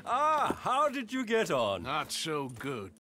Ah, how did you get on? Not so good.